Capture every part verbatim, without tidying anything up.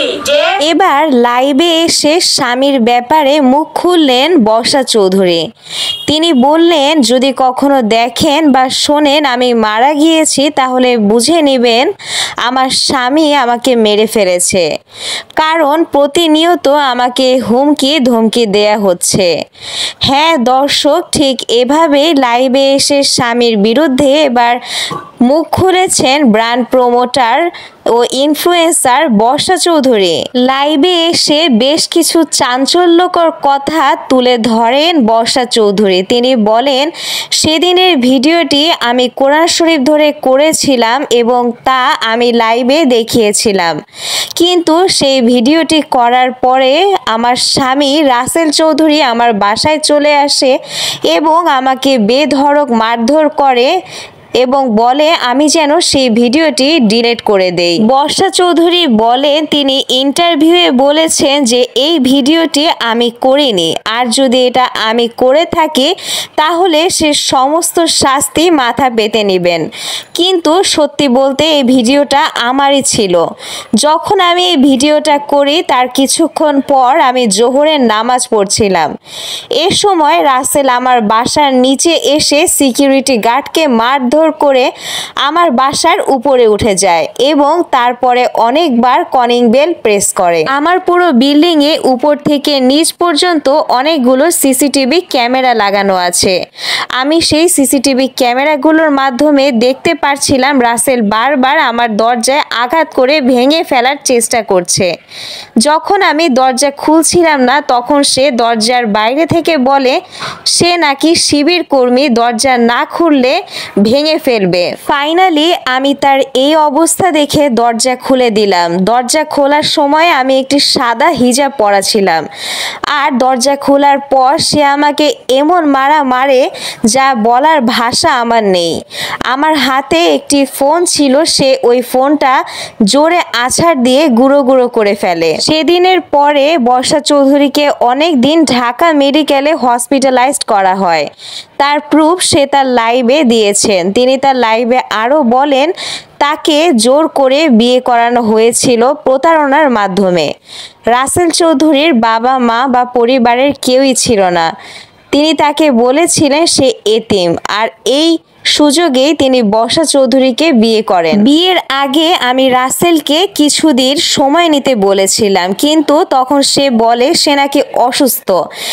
এবার লাইভে এসে স্বামীর ব্যাপারে মুখ খুললেন বর্ষা চৌধুরী। তিনি বললেন, যদি কখনো দেখেন বা শোনেন আমি মারা গিয়েছি তাহলে বুঝে নেবেন আমার স্বামী আমাকে মেরে ফেলেছে, কারণ প্রতিনিয়ত আমাকে হুমকি ধমকি দেয়া হচ্ছে। হ্যাঁ দর্শক, ঠিক এভাবেই লাইভে এসে স্বামীর বিরুদ্ধে এবার মুখ খুলেছেন ব্র্যান্ড প্রমোটার ও ইনফ্লুয়েন্সার বর্ষা চৌধুরী। লাইভে এসে বেশ কিছু চাঞ্চল্যকর কথা তুলে ধরেন বর্ষা চৌধুরী। তিনি বলেন, সেদিনের ভিডিওটি আমি কোরআন শরীফ ধরে করেছিলাম এবং তা আমি লাইভে দেখিয়েছিলাম, কিন্তু সেই ভিডিওটি করার পরে আমার স্বামী রাসেল চৌধুরী আমার বাসায় চলে আসে এবং আমাকে বেধড়ক মারধর করে এবং বলে আমি যেন সেই ভিডিওটি ডিলিট করে দেই। বর্ষা চৌধুরী বলেন, তিনি ইন্টারভিউয়ে বলেছেন যে এই ভিডিওটি আমি করিনি, আর যদি এটা আমি করে থাকি তাহলে সে সমস্ত শাস্তি মাথা পেতে নেবেন, কিন্তু সত্যি বলতে এই ভিডিওটা আমারই ছিল। যখন আমি এই ভিডিওটা করি তার কিছুক্ষণ পর আমি জোহরের নামাজ পড়ছিলাম। এ সময় রাসেল আমার বাসার নিচে এসে সিকিউরিটি গার্ডকে মারধর করে আমার বাসার উপরে উঠে যায় এবং তারপরে অনেকবার কলিং বেল প্রেস করে। আমার পুরো বিল্ডিং এ উপর থেকে নিচ পর্যন্ত অনেকগুলো সিসিটিভি ক্যামেরা লাগানো আছে। আমি সেই সিসিটিভি ক্যামেরাগুলোর মাধ্যমে দেখতে পারছিলাম রাসেল বারবার আমার দরজায় আঘাত করে ভেঙে ফেলার চেষ্টা করছে। যখন আমি দরজা খুলছিলাম না তখন সে দরজার বাইরে থেকে বলে সে নাকি শিবির কর্মী, দরজা না খুললে ভেঙে ফেলবে। ফাইনালি আমি তার এই অবস্থা দেখে দরজা খুলে দিলাম। দরজা খোলার সময় আমি একটি সাদা হিজাব পরা ছিলাম, আর দরজা খোলার পর সে আমাকে এমন মারা মারে যা বলার ভাষা আমার নেই। আমার হাতে একটি ফোন ছিল, সে ওই ফোনটা জোরে আছাড় দিয়ে গুঁড়ো গুঁড়ো করে ফেলে। সেদিনের পরে বর্ষা চৌধুরীকে অনেক দিন ঢাকা মেডিকেলে হসপিটালাইজড করা হয়। তার প্রুফ সে তার লাইভে দিয়েছেন। তিনি তার লাইভে আরও বলেন, তাকে জোর করে বিয়ে করানো হয়েছিল প্রতারণার মাধ্যমে। রাসেল চৌধুরীর বাবা মা বা পরিবারের কেউই ছিল না। তিনি তাকে বলেছিলেন সে এতিম, আর এই সুযোগেই তিনি বর্ষা চৌধুরীকে বিয়ে করেন। বিয়ের আগে আমি রাসেলকে কিছুদিন সময় নিতে বলেছিলাম, কিন্তু তখন সে বলে সে নাকি অসুস্থ।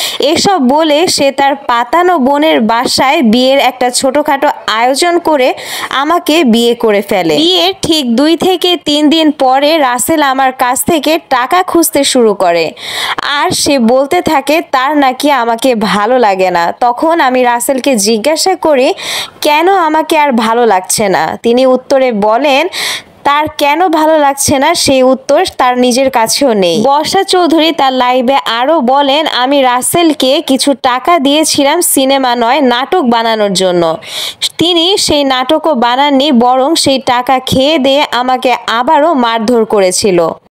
এসব বলে সে তার পাতানো বোনের বাসায় বিয়ের একটা ছোটখাটো আয়োজন করে আমাকে বিয়ে করে ফেলে। বিয়ের ঠিক দুই থেকে তিন দিন পরে রাসেল আমার কাছ থেকে টাকা খুঁজতে শুরু করে, আর সে বলতে থাকে তার নাকি আমাকে ভালো লাগে না। তখন আমি রাসেলকে জিজ্ঞাসা করি কেন আমাকে আর ভালো লাগছে না। তিনি উত্তরে বলেন তার কেন ভালো লাগছে না সেই উত্তর তার নিজের কাছেও নেই। বর্ষা চৌধুরী তার লাইভে আরও বলেন, আমি রাসেলকে কিছু টাকা দিয়েছিলাম সিনেমা নয় নাটক বানানোর জন্য। তিনি সেই নাটকও বানাননি, বরং সেই টাকা খেয়ে দিয়ে আমাকে আবারও মারধর করেছিল।